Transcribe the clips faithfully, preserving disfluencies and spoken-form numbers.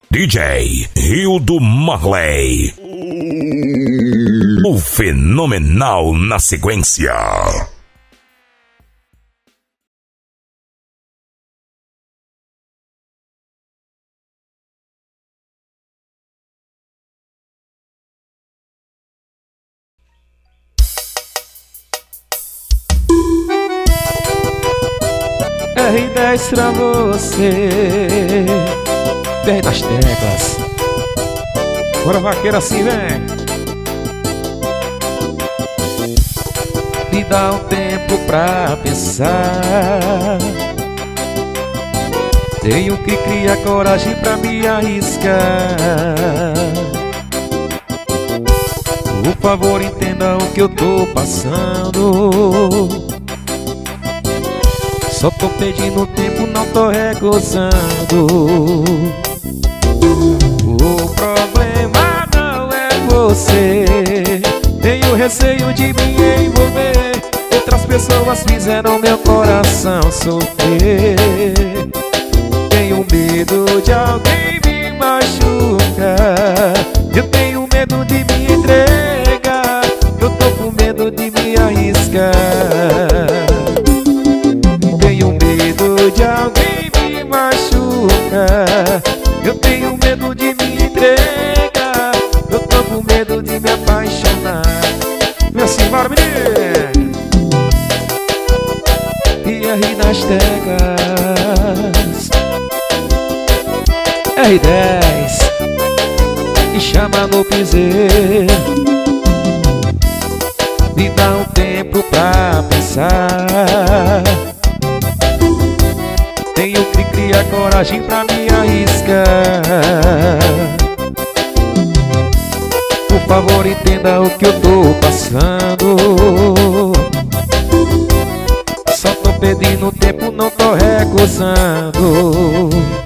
D J Hildo Marley, o fenomenal na sequência. R dez pra você, R das teclas. Bora vaqueiro assim, vem. Me dá um tempo pra pensar. Tenho que criar coragem pra me arriscar. Por favor, entenda o que eu tô passando. Só tô pedindo tempo, não tô recusando. O problema não é você. Tenho receio de me envolver. Outras pessoas fizeram meu coração sofrer. Tenho medo de alguém me machucar. Eu tenho medo de me entregar. Eu tô com medo de me arriscar. De alguém me machucar. Eu tenho medo de me entregar. Eu tô com medo de me apaixonar. Vem assim, bora, menino. E R das teclas, R dez, me chama no piseiro. Me dá um tempo pra pensar. Tenho que criar coragem pra me arriscar. Por favor, entenda o que eu tô passando. Só tô pedindo tempo, não tô recusando.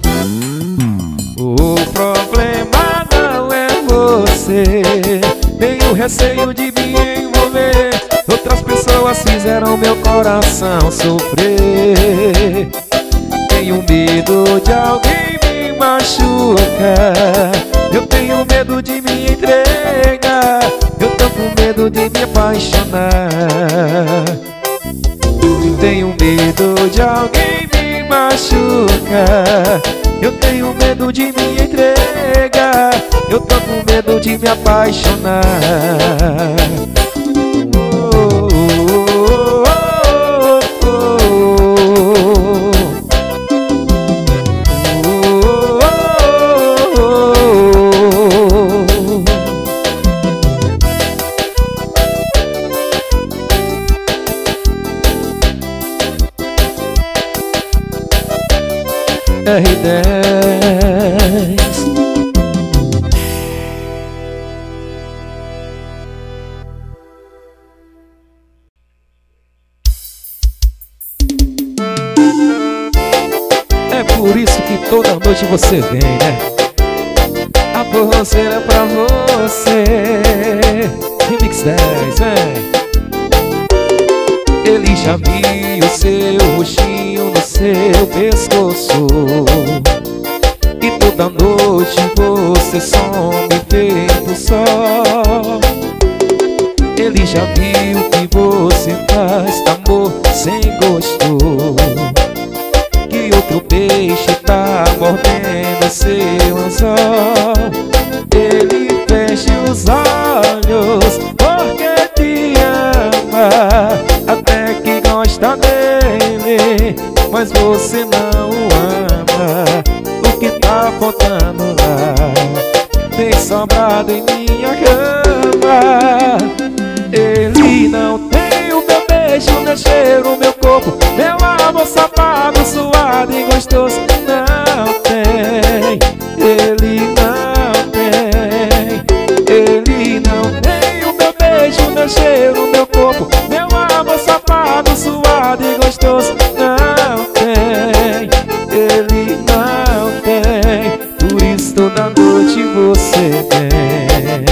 O problema não é você. Tenho receio de me envolver. Outras pessoas fizeram meu coração sofrer. Tenho medo de alguém me machucar. Eu tenho medo de me entregar. Eu tô com medo de me apaixonar. Tenho medo de alguém me machucar. Eu tenho medo de me entregar. Eu tô com medo de me apaixonar. R dez. É por isso que toda noite você vem, né? A forrozeira pra você. Remix dez, vem. Ele já viu seu rostinho no seu pescoço. E toda noite você some feito sol. Ele já viu que você faz amor sem gosto. Que outro peixe tá mordendo seu anzol. Ele fecha os olhos porque te ama, até que gosta dele, mas você não o ama. O que tá faltando lá tem sobrado em minha cama. Ele não tem o meu beijo, meu cheiro, meu corpo, meu amor safado, suado e gostoso. Não tem, ele não tem. Ele não tem o meu beijo, meu cheiro, meu corpo, meu amor safado, suado e gostoso. Não tem, ele não tem. Por isso toda noite você vem.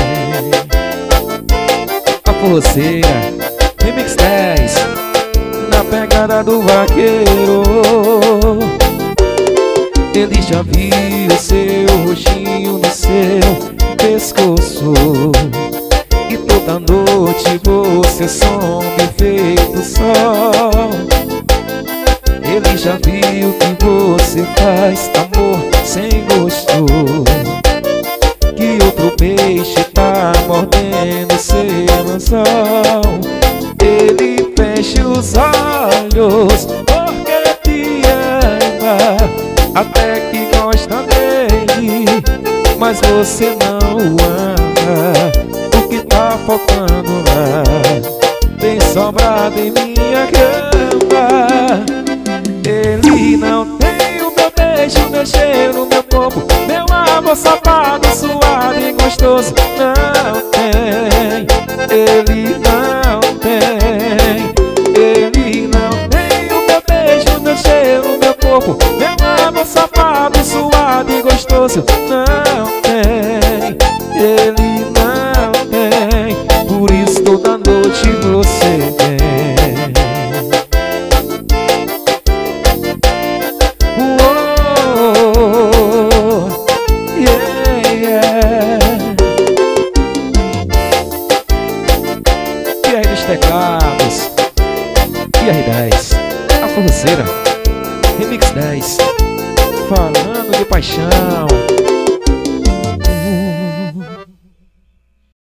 A forrozeira, Remix dez, na pegada do vaqueiro. Ele já viu seu rostinho mas você não o ama. O que tá faltando lá tem sobrado em minha cama. Ele não tem o meu beijo, meu cheiro, meu corpo, meu amor safado, suado e gostoso. Não tem, ele não tem. Ele não tem o meu beijo, meu cheiro, meu corpo, meu amor safado, suado e gostoso. Não tem, ele não tem. Por isso toda noite você vem. Teclados e R dez, a forroceira, Remix dez, falando de paixão.